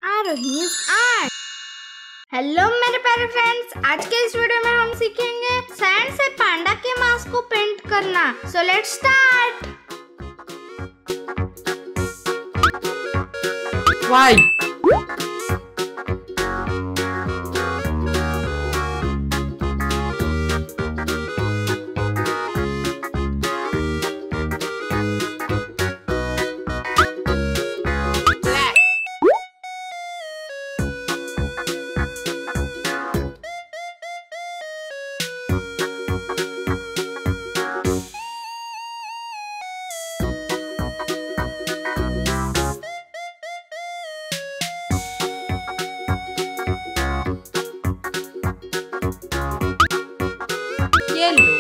Arohi's art। Hello मेरे प्यारे friends, आज के इस वीडियो में हम सीखेंगे सैंड से पांडा के मास्क को पेंट करना। So let's start. Why? Yellow.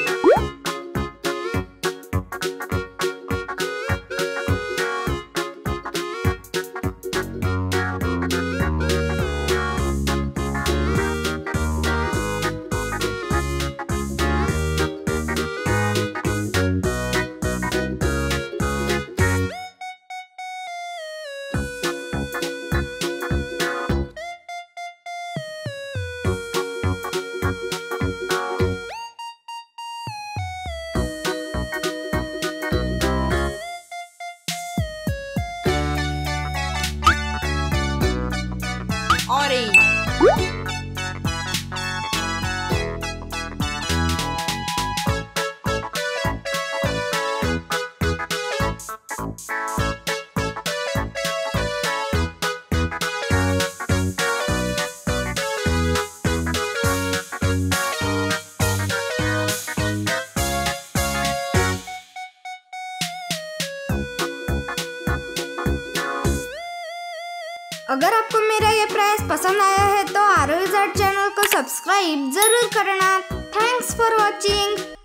Orange. अगर आपको मेरा ये प्रयास पसंद आया है तो आरोही आर्ट चैनल को सब्सक्राइब जरूर करना। Thanks for watching.